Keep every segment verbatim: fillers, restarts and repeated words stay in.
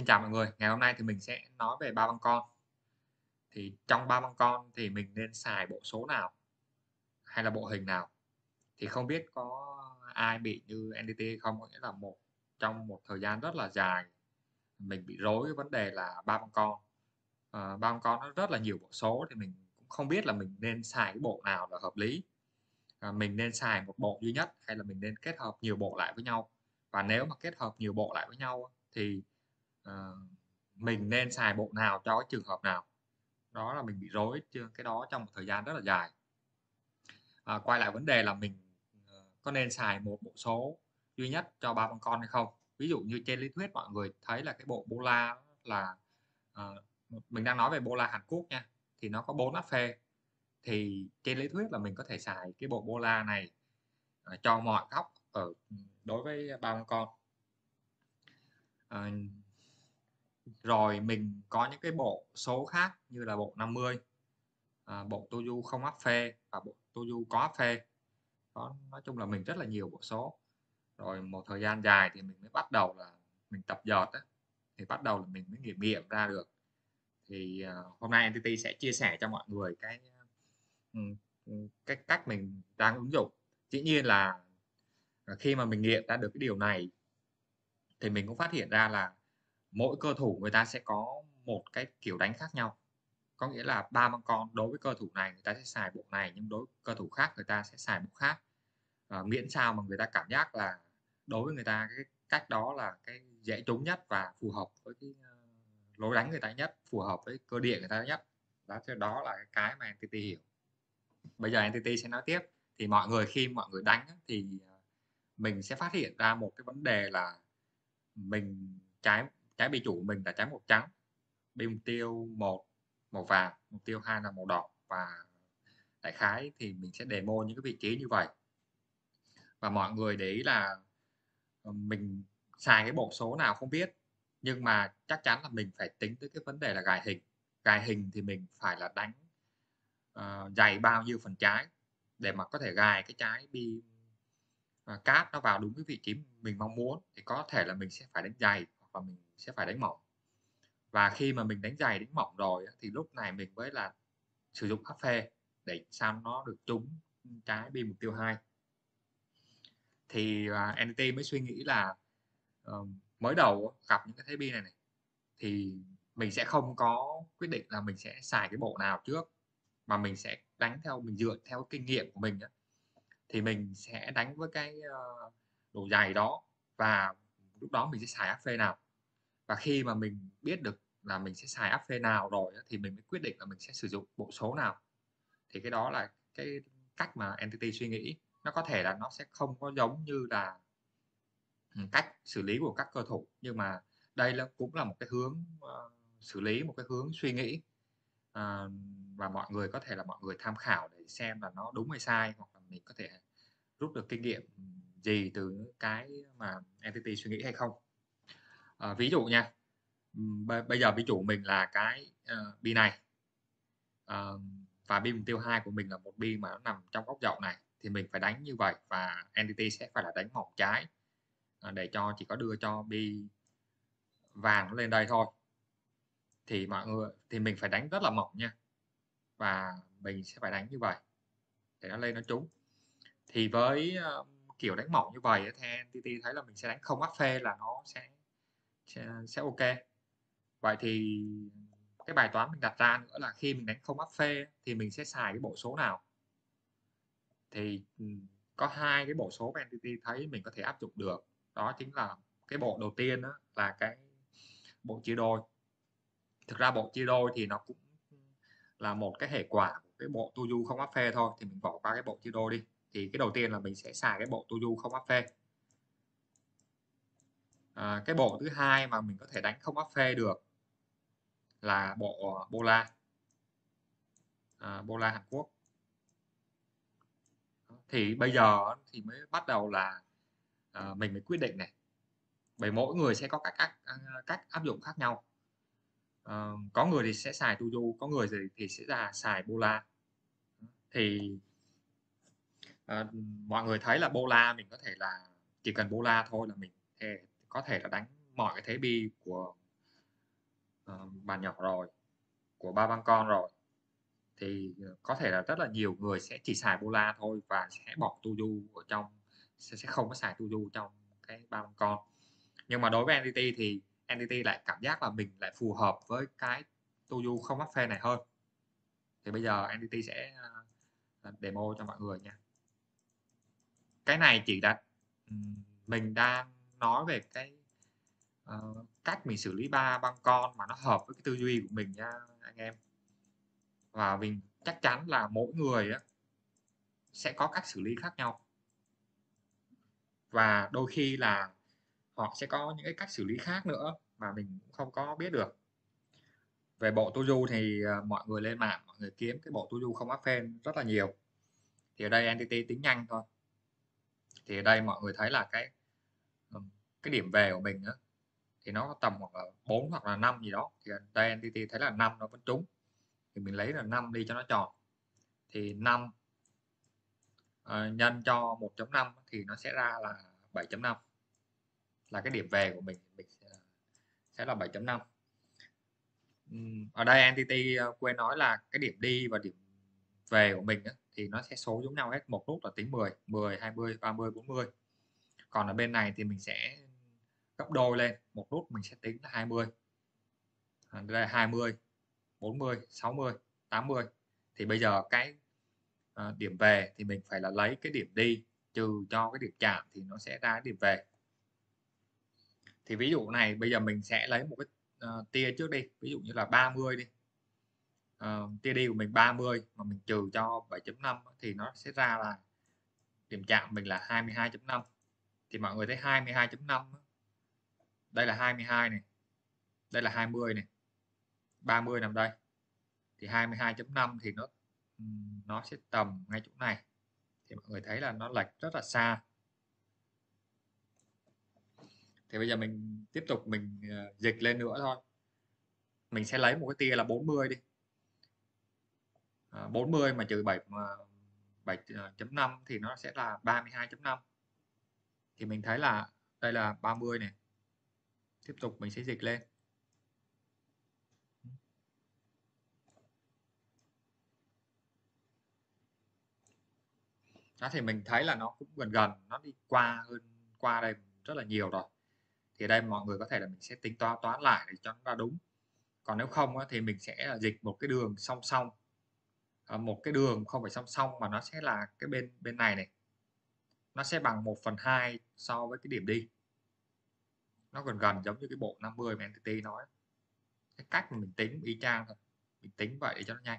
Xin chào mọi người, ngày hôm nay thì mình sẽ nói về ba băng con. Thì trong ba băng con thì mình nên xài bộ số nào hay là bộ hình nào? Thì không biết có ai bị như en tê tê hay không? Có nghĩa là một trong một thời gian rất là dài mình bị rối cái vấn đề là ba băng con. Ờ, ba băng con nó rất là nhiều bộ số thì mình cũng không biết là mình nên xài cái bộ nào là hợp lý. Ờ, mình nên xài một bộ duy nhất hay là mình nên kết hợp nhiều bộ lại với nhau? Và nếu mà kết hợp nhiều bộ lại với nhau thì, ờ, mình nên xài bộ nào cho cái trường hợp nào? Đó là mình bị rối chưa cái đó trong một thời gian rất là dài. À, quay lại vấn đề là mình, ờ, có nên xài một bộ số duy nhất cho ba con con hay không? Ví dụ như trên lý thuyết mọi người thấy là cái bộ Bola là, ờ, mình đang nói về Bola Hàn Quốc nha, thì nó có bốn áp phê, thì trên lý thuyết là mình có thể xài cái bộ Bola này, ờ, cho mọi góc ở đối với ba con con. Ờ, rồi mình có những cái bộ số khác như là bộ năm mươi, à, bộ Tuju không áp phê và bộ Tuju có áp phê. Đó, nói chung là mình rất là nhiều bộ số. Rồi một thời gian dài thì mình mới bắt đầu là mình tập dượt á, thì bắt đầu là mình mới nghiệm nghiệm ra được. Thì, ờ, hôm nay en tê tê sẽ chia sẻ cho mọi người cái, ừm, ừm, cái cách mình đang ứng dụng. Dĩ nhiên là, ờ, khi mà mình nghiệm ra được cái điều này thì mình cũng phát hiện ra là mỗi cơ thủ người ta sẽ có một cái kiểu đánh khác nhau. Có nghĩa là ba băng con đối với cơ thủ này người ta sẽ xài bộ này, nhưng đối với cơ thủ khác người ta sẽ xài bộ khác. Ờ, miễn sao mà người ta cảm giác là đối với người ta cái cách đó là cái dễ trúng nhất và phù hợp với cái, ơ, lối đánh người ta nhất, phù hợp với cơ địa người ta nhất. Đó, thì đó là cái cái mà en tê tê hiểu. Bây giờ en tê tê sẽ nói tiếp, thì mọi người khi mọi người đánh á, thì, ờ, mình sẽ phát hiện ra một cái vấn đề là mình trái trái bị chủ của mình là trái màu trắng, bên mục tiêu một màu vàng, mục tiêu hai là màu đỏ và đại khái thì mình sẽ demo những cái vị trí như vậy. Và mọi người để ý là, ờ, mình xài cái bộ số nào không biết, nhưng mà chắc chắn là mình phải tính tới cái vấn đề là gài hình. Gài hình thì mình phải là đánh, ờ, dày bao nhiêu phần trái để mà có thể gài cái trái bi, ờ, cát nó vào đúng cái vị trí mình mong muốn, thì có thể là mình sẽ phải đánh dày hoặc là mình sẽ phải đánh mỏng. Và khi mà mình đánh dày, đánh mỏng rồi á, thì lúc này mình mới là sử dụng áp phê để sao nó được trúng, trái bi mục tiêu hai. Thì, à, en tê tê mới suy nghĩ là, ờ, mới đầu á, gặp những cái thế bi này này, thì mình sẽ không có quyết định là mình sẽ xài cái bộ nào trước, mà mình sẽ đánh theo mình dựa theo kinh nghiệm của mình á. Thì mình sẽ đánh với cái, ơ, độ dày đó và lúc đó mình sẽ xài áp phê nào. Và khi mà mình biết được là mình sẽ xài áp phê nào rồi á, thì mình mới quyết định là mình sẽ sử dụng bộ số nào. Thì cái đó là cái cách mà en tê tê suy nghĩ. Nó có thể là nó sẽ không có giống như là, ừm, cách xử lý của các cơ thủ, nhưng mà đây là cũng là một cái hướng, ơ, xử lý, một cái hướng suy nghĩ, ờ, và mọi người có thể là mọi người tham khảo để xem là nó đúng hay sai, hoặc là mình có thể rút được kinh nghiệm, ừm, gì từ những cái mà en tê tê suy nghĩ hay không. Ờ, ví dụ nha, ừm, bây bây giờ ví dụ mình là cái, ờ, bi này, ờm, và bi mục tiêu hai của mình là một bi mà nó nằm trong góc dậu này, thì mình phải đánh như vậy và en tê tê sẽ phải là đánh mỏng trái, ờ, để cho chỉ có đưa cho bi vàng nó lên đây thôi. Thì mọi người thì mình phải đánh rất là mỏng nha, và mình sẽ phải đánh như vậy để nó lên nó trúng. Thì với, ơ, kiểu đánh mỏng như vậy á, theo en tê tê thấy là mình sẽ đánh không áp phê là nó sẽ sẽ sẽ ô kê. Vậy thì cái bài toán mình đặt ra nữa là khi mình đánh không áp phê thì mình sẽ xài cái bộ số nào? Thì, ừm, có hai cái bộ số mà en tê tê thấy mình có thể áp dụng được, đó chính là cái bộ đầu tiên á là cái bộ chia đôi. Thực ra bộ chia đôi thì nó cũng là một cái hệ quả của cái bộ Tuju không áp phê thôi, thì mình bỏ qua cái bộ chia đôi đi. Thì cái đầu tiên là mình sẽ xài cái bộ Tuju không áp phê. À, cái bộ thứ hai mà mình có thể đánh không áp phê được là bộ, ờ, Bola, à, Bola Hàn Quốc. Thì bây giờ á thì mới bắt đầu là, ờ, mình mới quyết định này, bởi mỗi người sẽ có cách cách, a, cách áp dụng khác nhau. Ờ, có người thì sẽ xài Tuju, có người thì thì sẽ là xài Bola. Thì, ờ, mọi người thấy là Bola mình có thể là chỉ cần Bola thôi là mình thể có thể là đánh mọi cái thế bi của uh, bàn nhỏ rồi, của ba băng con rồi, thì có thể là rất là nhiều người sẽ chỉ xài Bola thôi và sẽ bỏ Tuju ở trong, sẽ, sẽ không có xài Tuju trong cái ba băng con. Nhưng mà đối với en tê tê thì en tê tê lại cảm giác là mình lại phù hợp với cái Tuju không mắc phê này hơn. Thì bây giờ en tê tê sẽ uh, demo cho mọi người nha. Cái này chỉ là um, mình đang nói về cái uh, cách mình xử lý ba băng con mà nó hợp với cái tư duy của mình nha anh em. Và mình chắc chắn là mỗi người á, sẽ có cách xử lý khác nhau. Và đôi khi là họ sẽ có những cái cách xử lý khác nữa mà mình cũng không có biết được. Về bộ Tuju thì uh, mọi người lên mạng, mọi người kiếm cái bộ Tuju không áp phên rất là nhiều. Thì ở đây en tê tê tính nhanh thôi. Thì ở đây mọi người thấy là cái cái điểm về của mình á, thì nó tầm hoặc là bốn hoặc là năm gì đó. Thì ở đây en tê tê thấy là năm nó vẫn trúng. Thì mình lấy là năm đi cho nó tròn. Thì năm uh, nhân cho một chấm năm thì nó sẽ ra là bảy chấm năm. Là cái điểm về của mình, mình sẽ là bảy chấm năm. Ở đây en tê tê quên nói là cái điểm đi và điểm về của mình á, thì nó sẽ số giống nhau hết. Một nút là tính mười, mười, hai mươi, ba mươi, bốn mươi. Còn ở bên này thì mình sẽ gấp đôi lên. Một nút mình sẽ tính là hai mươi. À, đây là hai mươi, bốn mươi, sáu mươi, tám mươi. Thì bây giờ cái uh, điểm về thì mình phải là lấy cái điểm đi trừ cho cái điểm chạm thì nó sẽ ra cái điểm về. Thì ví dụ này bây giờ mình sẽ lấy một cái uh, tia trước đi, ví dụ như là ba mươi đi. Uh, tia đi của mình ba mươi mà mình trừ cho bảy chấm năm thì nó sẽ ra là điểm chạm mình là hai mươi hai chấm năm. Thì mọi người thấy hai mươi hai chấm năm, đây là hai mươi hai này, đây là hai mươi này, ba mươi nằm đây. Thì hai mươi hai chấm năm thì nó nó sẽ tầm ngay chỗ này. Thì mọi người thấy là nó lệch rất là xa. Thì bây giờ mình tiếp tục mình uh, dịch lên nữa thôi. Mình sẽ lấy một cái tia là bốn mươi đi. Uh, bốn mươi mà trừ bảy bảy chấm năm thì nó sẽ là ba mươi hai chấm năm. Thì mình thấy là đây là ba mươi này. Tiếp tục mình sẽ dịch lên. Đó thì mình thấy là nó cũng gần gần, nó đi qua hơn qua đây rất là nhiều rồi. Thì đây mọi người có thể là mình sẽ tính toán toán lại để cho nó ra đúng. Còn nếu không thì mình sẽ dịch một cái đường song song. Một cái đường không phải song song mà nó sẽ là cái bên bên này này. Nó sẽ bằng một phần hai so với cái điểm đi. Nó gần gần giống như cái bộ năm mươi mà en tê tê nói. Cái cách mà mình tính y chang thôi. Mình tính vậy để cho nó nhanh.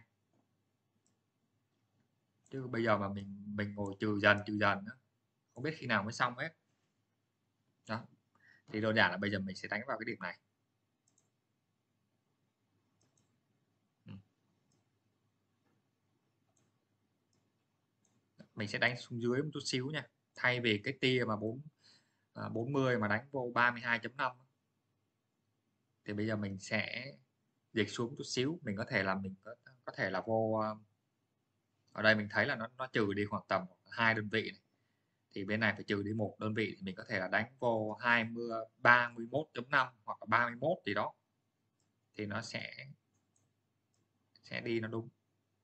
Chứ bây giờ mà mình mình ngồi trừ dần trừ dần không biết khi nào mới xong hết. Đó. Thì đơn giản là bây giờ mình sẽ đánh vào cái điểm này. Mình sẽ đánh xuống dưới một chút xíu nha. Thay vì cái tia mà bốn, bốn mươi mà đánh vô ba mươi hai chấm năm thì bây giờ mình sẽ dịch xuống một chút xíu. Mình có thể là mình có, có thể là vô ở đây mình thấy là nó, nó trừ đi khoảng tầm hai đơn vị này. Thì bên này phải trừ đi một đơn vị thì mình có thể là đánh vô hai mươi, ba mươi mốt chấm năm hoặc là ba mươi mốt gì đó. Thì nó sẽ sẽ đi nó đúng.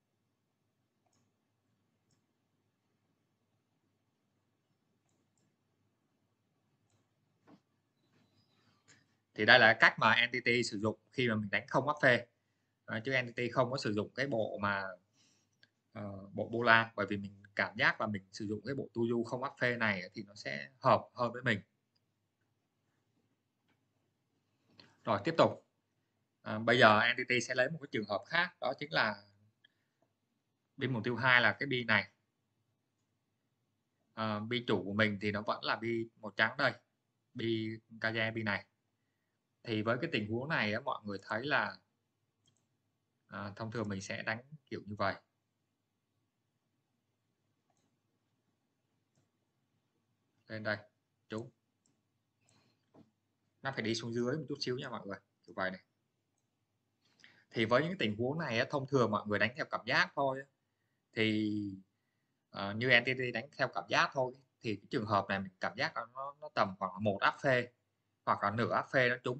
Thì đây là cách mà en tê tê sử dụng khi mà mình đánh không áp phê. À, chứ en tê tê không có sử dụng cái bộ mà uh, bộ Bola, bởi vì mình cảm giác là mình sử dụng cái bộ Tuju không áp phê này thì nó sẽ hợp hơn với mình. Rồi tiếp tục. À, bây giờ en tê tê sẽ lấy một cái trường hợp khác, đó chính là pin mục tiêu hai là cái pin này. À, pin chủ của mình thì nó vẫn là pin màu trắng đây, pin Kaja pin này. Thì với cái tình huống này á, mọi người thấy là à, thông thường mình sẽ đánh kiểu như vậy. Lên đây, trúng. Nó phải đi xuống dưới một chút xíu nha mọi người, kiểu vậy này. Thì với những tình huống này á, thông thường mọi người đánh theo cảm giác thôi. Thì uh, như en tê tê đánh theo cảm giác thôi. Thì cái trường hợp này mình cảm giác là nó, nó tầm khoảng một áp phê hoặc là nửa áp phê nó trúng rồi.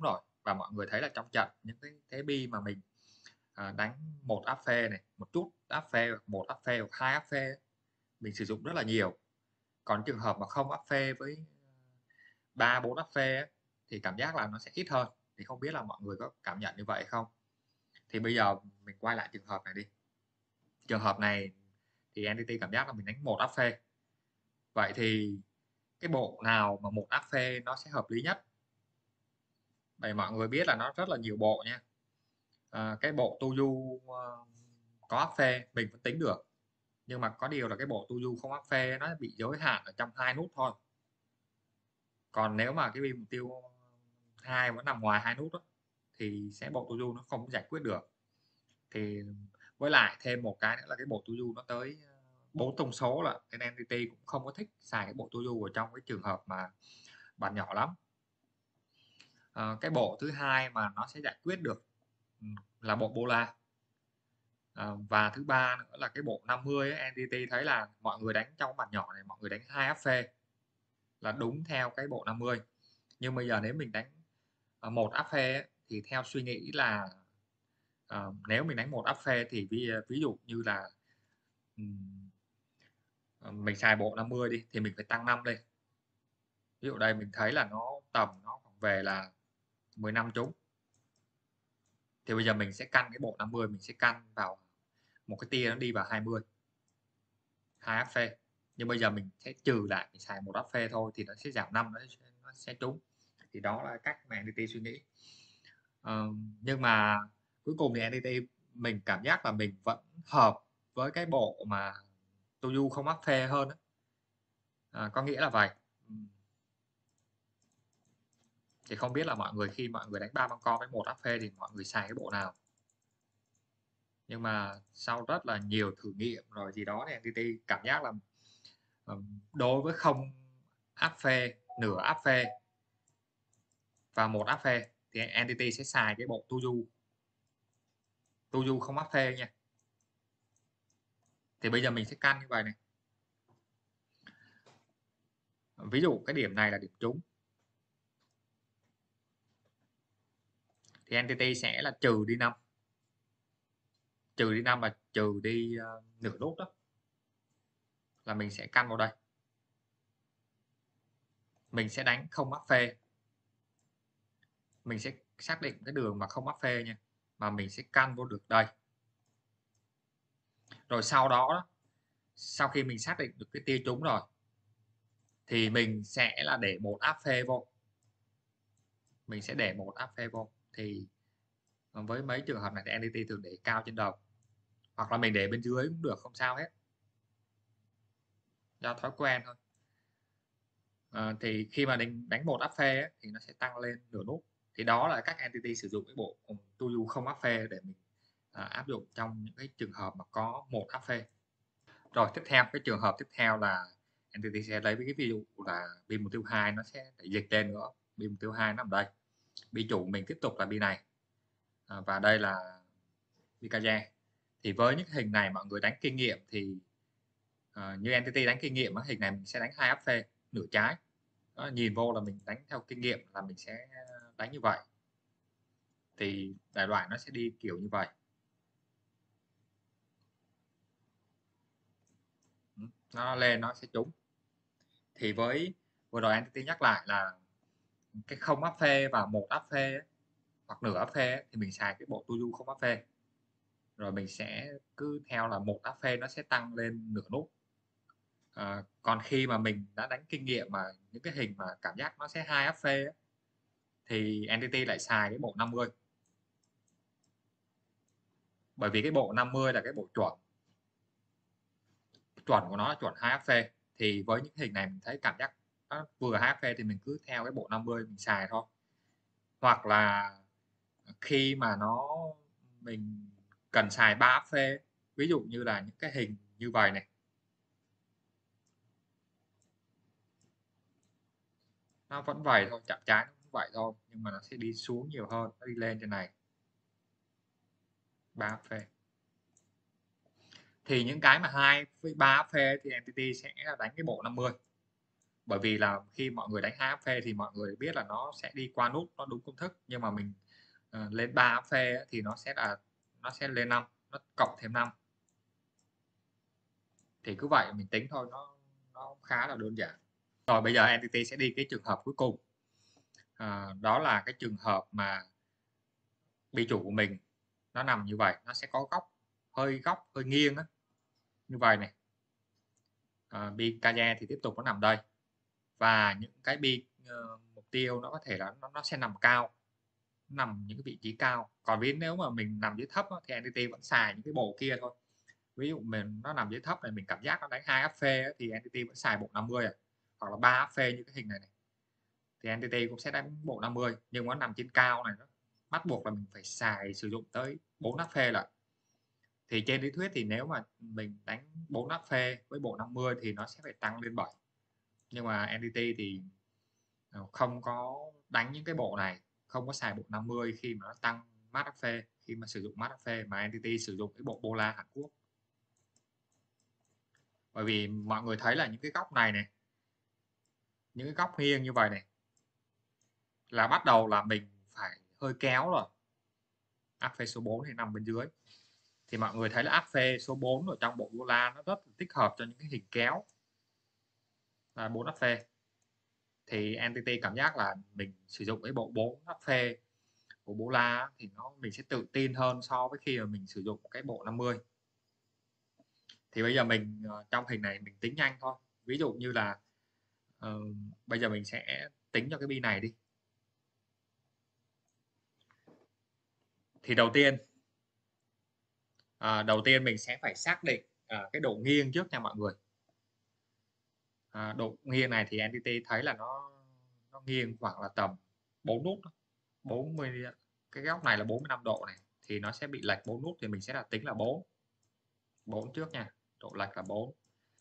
và mọi người thấy là trong trận những cái thế bi mà mình à, đánh một áp phê này, một chút áp phê, một áp phê hoặc hai áp phê, mình sử dụng rất là nhiều. Còn trường hợp mà không áp phê với ba bốn áp phê ấy, thì cảm giác là nó sẽ ít hơn. Thì không biết là mọi người có cảm nhận như vậy không? Thì bây giờ mình quay lại trường hợp này đi. Trường hợp này thì en tê tê cảm giác là mình đánh một áp phê. Vậy thì cái bộ nào mà một áp phê nó sẽ hợp lý nhất? Vậy mọi người biết là nó rất là nhiều bộ nha. À, cái bộ Tuju uh, có áp phê mình vẫn tính được. Nhưng mà có điều là cái bộ Tuju không áp phê nó bị giới hạn ở trong hai nút thôi. Còn nếu mà cái pin mục tiêu hai vẫn nằm ngoài hai nút đó, thì sẽ bộ Tuju nó không giải quyết được. Thì với lại thêm một cái nữa là cái bộ Tuju nó tới bốn thông số là nên en tê tê cũng không có thích xài cái bộ Tuju ở trong cái trường hợp mà bàn nhỏ lắm. À, cái bộ thứ hai mà nó sẽ giải quyết được là bộ Bola. À, và thứ ba nữa là cái bộ năm mươi ấy, en tê tê thấy là mọi người đánh trong bàn nhỏ này mọi người đánh hai áp phê là đúng theo cái bộ năm mươi. Nhưng bây giờ nếu mình đánh một áp phê ấy, thì theo suy nghĩ là uh, nếu mình đánh một áp phê thì ví, ví dụ như là um, mình xài bộ năm mươi đi thì mình phải tăng năm lên. Ví dụ đây mình thấy là nó tầm nó về là mười lăm trúng. Thì bây giờ mình sẽ căn cái bộ năm mươi, mình sẽ căn vào một cái tia nó đi vào hai mươi. hai áp phê. Nhưng bây giờ mình sẽ trừ lại, mình xài một áp phê thôi thì nó sẽ giảm năm, nó sẽ, nó sẽ trúng. Thì đó là cách mà en tê tê suy nghĩ. Ờ, nhưng mà cuối cùng thì en tê tê mình cảm giác là mình vẫn hợp với cái bộ mà Tuju không áp phê hơn đó. À, có nghĩa là vậy. Thì không biết là mọi người khi mọi người đánh ba băng con với một áp phê thì mọi người xài cái bộ nào. Nhưng mà sau rất là nhiều thử nghiệm rồi gì đó thì en tê tê cảm giác là đối với không áp phê, nửa áp phê và một áp phê thì en tê tê sẽ xài cái bộ Tuju. Tuju không áp phê nha. Thì bây giờ mình sẽ căn như vậy này. Ví dụ cái điểm này là điểm trúng. Thì en tê tê sẽ là trừ đi năm. Trừ đi năm là trừ đi uh, nửa nút đó. Là mình sẽ căn vào đây. Mình sẽ đánh không áp phê. Mình sẽ xác định cái đường mà không áp phê nha. Mà mình sẽ căn vô được đây. Rồi sau đó, sau khi mình xác định được cái tia trúng rồi, thì mình sẽ là để một áp phê vô. Mình sẽ để một áp phê vô. Thì với mấy trường hợp này thì en tê tê thường để cao trên đầu. Hoặc là mình để bên dưới cũng được, không sao hết. Do thói quen thôi. À, thì khi mà mình đánh một áp phê ấy, thì nó sẽ tăng lên nửa nút. Thì đó là cách en tê tê sử dụng cái bộ Tuju không áp phê để mình à, áp dụng trong những cái trường hợp mà có một áp phê. Rồi tiếp theo, cái trường hợp tiếp theo là en tê tê sẽ lấy cái ví dụ là pin mục tiêu hai nó sẽ phải dịch lên nữa. Pin mục tiêu hai nằm đây. Bi chủ mình tiếp tục là bi này. À, và đây là bi Kaja. Thì với những hình này mọi người đánh kinh nghiệm thì uh, như en tê tê đánh kinh nghiệm, hình này mình sẽ đánh hai áp phê nửa trái. Đó, nhìn vô là mình đánh theo kinh nghiệm là mình sẽ đánh như vậy. Thì đại loại nó sẽ đi kiểu như vậy. Nó lên nó sẽ trúng. Thì với vừa rồi en tê tê nhắc lại là cái không áp phê và một áp phê ấy, hoặc nửa áp phê ấy, thì mình xài cái bộ Tuju không áp phê. Rồi mình sẽ cứ theo là một áp phê nó sẽ tăng lên nửa nút. À, còn khi mà mình đã đánh kinh nghiệm mà những cái hình mà cảm giác nó sẽ hai áp phê ấy, thì en tê tê lại xài cái bộ năm mươi. Bởi vì cái bộ năm mươi là cái bộ chuẩn. Chuẩn của nó là chuẩn hai áp phê. Thì với những hình này mình thấy cảm giác nó vừa hai áp phê thì mình cứ theo cái bộ năm mươi mình xài thôi. Hoặc là khi mà nó mình cần xài ba áp phê, ví dụ như là những cái hình như vậy này. Nó vẫn vậy thôi, chạm trái nó cũng vậy thôi, nhưng mà nó sẽ đi xuống nhiều hơn, nó đi lên trên này. ba áp phê. Thì những cái mà hai với ba áp phê thì en tê tê sẽ đánh cái bộ năm mươi. Bởi vì là khi mọi người đánh hai áp phê thì mọi người biết là nó sẽ đi qua nút, nó đúng công thức, nhưng mà mình, ờ, lên ba áp phê á, thì nó sẽ là nó sẽ lên năm, nó cộng thêm năm. Thì cứ vậy mình tính thôi, nó nó khá là đơn giản. Rồi bây giờ Entity sẽ đi cái trường hợp cuối cùng. À, đó là cái trường hợp mà bi chủ của mình nó nằm như vậy, nó sẽ có góc hơi góc hơi nghiêng á, như vậy này. À, bi Kaje thì tiếp tục nó nằm đây. Và những cái bi ờ, mục tiêu nó có thể là nó, nó sẽ nằm cao, nằm những cái vị trí cao. Còn ví nếu mà mình nằm dưới thấp á, thì Entity vẫn xài những cái bộ kia thôi. Ví dụ mình nó nằm dưới thấp này, mình cảm giác nó đánh hai áp phê á, thì Entity vẫn xài bộ năm mươi à, hoặc là ba áp phê như cái hình này này. Thì Entity cũng sẽ đánh bộ năm mươi, nhưng nó nằm trên cao này, nó bắt buộc là mình phải xài sử dụng tới bốn áp phê lại. Thì trên lý thuyết thì nếu mà mình đánh bốn áp phê với bộ năm mươi thì nó sẽ phải tăng lên bảy. Nhưng mà Entity thì không có đánh những cái bộ này, không có xài bộ năm mươi khi mà nó tăng max áp phê, khi mà sử dụng max áp phê, mà Entity sử dụng cái bộ Bola Hàn Quốc. Bởi vì mọi người thấy là những cái góc này này, những cái góc nghiêng như vậy này, là bắt đầu là mình phải hơi kéo rồi. Áp phê số bốn thì nằm bên dưới. Thì mọi người thấy là áp phê số bốn ở trong bộ Bola nó rất là thích hợp cho những cái hình kéo là bốn áp phê. Thì Entity cảm giác là mình sử dụng cái bộ bốn áp phê của Bola thì nó mình sẽ tự tin hơn so với khi mà mình sử dụng cái bộ năm mươi. Thì bây giờ mình trong hình này mình tính nhanh thôi. Ví dụ như là uh, bây giờ mình sẽ tính cho cái bi này đi. Thì đầu tiên à, đầu tiên mình sẽ phải xác định à, cái độ nghiêng trước nha mọi người. À, độ nghiêng này thì Entity thấy là nó nó nghiêng khoảng là tầm bốn nút, bốn mươi, cái góc này là bốn mươi lăm độ này, thì nó sẽ bị lệch bốn nút, thì mình sẽ là tính là bốn bốn trước nha, độ lệch là bốn.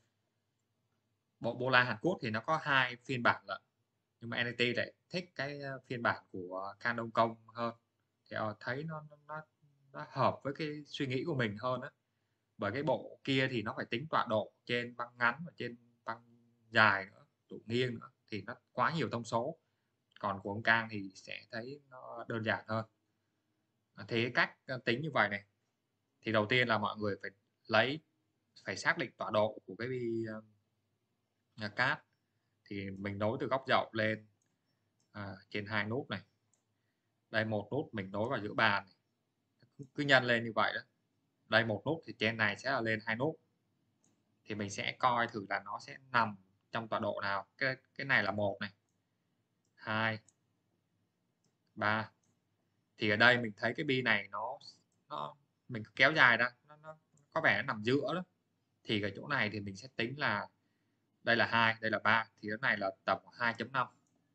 Bộ Bola Hàn Quốc thì nó có hai phiên bản lận, nhưng mà Entity lại thích cái phiên bản của Canon Công hơn, thì thấy nó nó nó hợp với cái suy nghĩ của mình hơn á. Bởi cái bộ kia thì nó phải tính tọa độ trên băng ngắn và trên băng dài nữa, độ nghiêng nữa, thì nó quá nhiều thông số. Còn của ông Cang thì sẽ thấy nó đơn giản hơn. Thế cách tính như vậy này, thì đầu tiên là mọi người phải lấy phải xác định tọa độ của cái bi uh, cát. Thì mình nối từ góc dậu lên à, trên hai nút này, đây một nút mình nối vào giữa bàn này. Cứ nhân lên như vậy đó, đây một nút thì trên này sẽ là lên hai nút, thì mình sẽ coi thử là nó sẽ nằm trong tọa độ nào. Cái cái này là một này, hai, ba. Thì ở đây mình thấy cái bi này nó nó mình kéo dài ra, nó, nó có vẻ nó nằm giữa đó. Thì cái chỗ này thì mình sẽ tính là đây là hai, đây là ba, thì cái này là tầm hai chấm năm.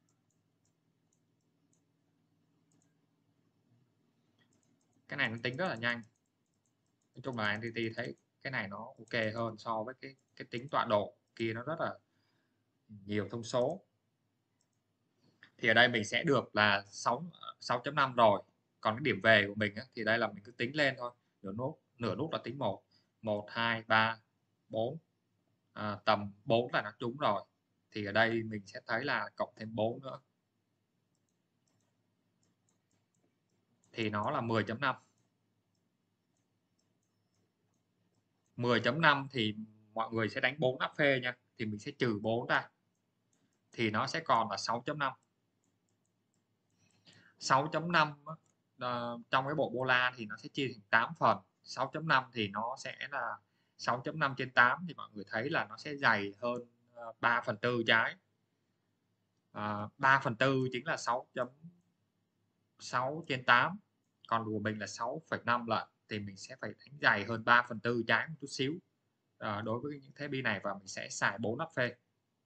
Cái này nó tính rất là nhanh. Nói chung là Entity thấy cái này nó ok hơn so với cái cái tính tọa độ kia, nó rất là nhiều thông số. Thì ở đây mình sẽ được là sáu chấm năm rồi. Còn cái điểm về của mình á, thì đây là mình cứ tính lên thôi. Nửa nút, nửa nút là tính một, một, hai, ba, bốn. À, tầm bốn là nó trúng rồi. Thì ở đây mình sẽ thấy là cộng thêm bốn nữa. Thì nó là mười chấm năm. mười chấm năm thì mọi người sẽ đánh bốn áp phê nha. Thì mình sẽ trừ bốn ra. Thì nó sẽ còn là sáu chấm năm. sáu chấm năm uh, trong cái bộ Bola thì nó sẽ chia thành tám phần. sáu chấm năm thì nó sẽ là sáu chấm năm trên tám, thì mọi người thấy là nó sẽ dày hơn uh, ba phần tư trái. Uh, ba phần tư chính là sáu chấm sáu trên tám. Còn của mình là sáu phẩy năm lận, thì mình sẽ phải đánh dày hơn ba phần tư trái một chút xíu uh, đối với những thế bi này, và mình sẽ xài bốn áp phê.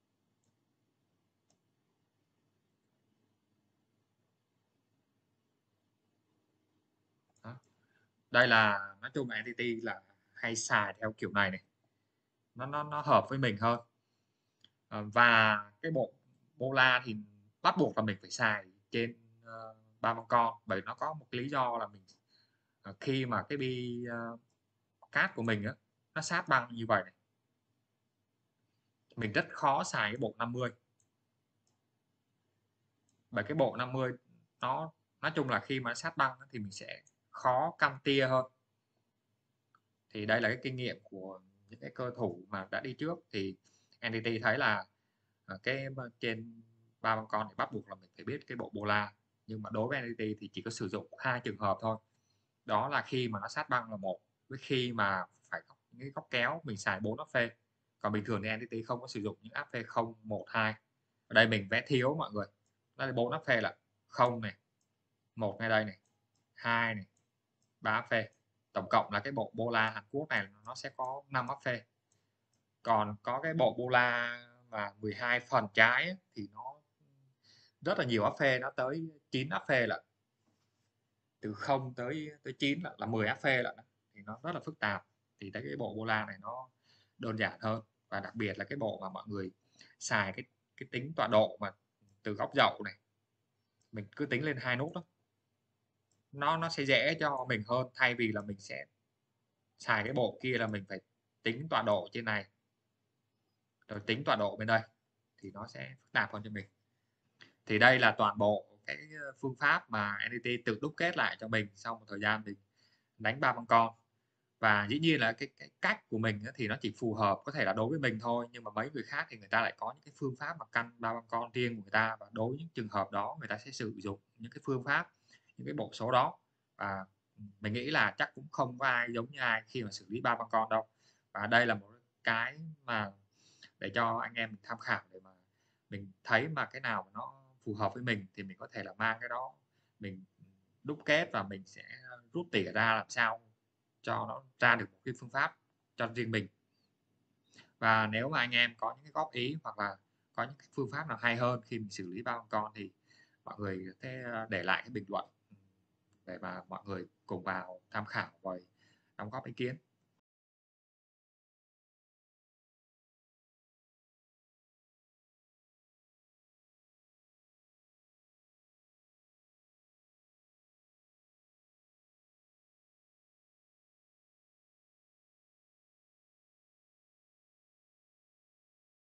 Đó. Đây là nói chung là Entity là hay xài theo kiểu này này, nó nó nó hợp với mình hơn. À, và cái bộ Bola thì bắt buộc là mình phải xài trên uh, ba băng con, bởi nó có một lý do là mình uh, khi mà cái bi uh, cát của mình á, nó sát băng như vậy này, mình rất khó xài cái bộ năm mươi. Bởi cái bộ năm mươi nó nói chung là khi mà nó sát băng thì mình sẽ khó căn tia hơn. Thì đây là cái kinh nghiệm của những cái cơ thủ mà đã đi trước, thì en tê tê thấy là, ờ, cái trên ba băng con thì bắt buộc là mình phải biết cái bộ Pola, nhưng mà đối với en tê tê thì chỉ có sử dụng hai trường hợp thôi. Đó là khi mà nó sát băng là một, với khi mà phải góc những cái góc kéo mình xài bốn áp phê. Còn bình thường thì en tê tê không có sử dụng những áp phê không, một, hai. Ở đây mình vẽ thiếu mọi người, nó là bốn áp phê là không này, một ngay đây này, hai này, ba áp phê. Tổng cộng là cái bộ Pola Hàn Quốc này nó sẽ có năm áp phê. Còn có cái bộ Pola mà mười hai phần trái á, thì nó rất là nhiều áp phê, nó tới chín áp phê lận. Từ không tới tới chín là, là mười áp phê lận, thì nó rất là phức tạp. Thì thấy cái bộ Pola này nó đơn giản hơn, và đặc biệt là cái bộ mà mọi người xài cái cái tính tọa độ mà từ góc dậu này, mình cứ tính lên hai nút đó. Nó nó sẽ dễ cho mình hơn, thay vì là mình sẽ xài cái bộ kia là mình phải tính tọa độ trên này, rồi tính tọa độ bên đây, thì nó sẽ phức tạp hơn cho mình. Thì đây là toàn bộ cái, ơ, phương pháp mà en tê tê tự đúc kết lại cho mình sau một thời gian mình đánh ba băng con. Và dĩ nhiên là cái cái cách của mình á thì nó chỉ phù hợp có thể là đối với mình thôi, nhưng mà mấy người khác thì người ta lại có những cái phương pháp mà căn ba băng con riêng của người ta, và đối với những trường hợp đó người ta sẽ sử dụng những cái phương pháp, những cái bộ số đó. Và, mình nghĩ là chắc cũng không có ai giống như ai khi mà xử lý ba băng con đâu. Và đây là một cái mà để cho anh em mình tham khảo, để mà mình thấy mà cái nào mà nó phù hợp với mình thì mình có thể là mang cái đó mình, đúc kết và mình sẽ rút tỉa ra làm sao cho nó ra được một cái phương pháp cho riêng mình. Và nếu mà anh em có những cái góp ý, hoặc là có những cái phương pháp nào hay hơn khi mình xử lý ba băng con, thì mọi người có thể, để lại cái bình luận, để mà mọi người cùng vào tham khảo và đóng góp ý kiến.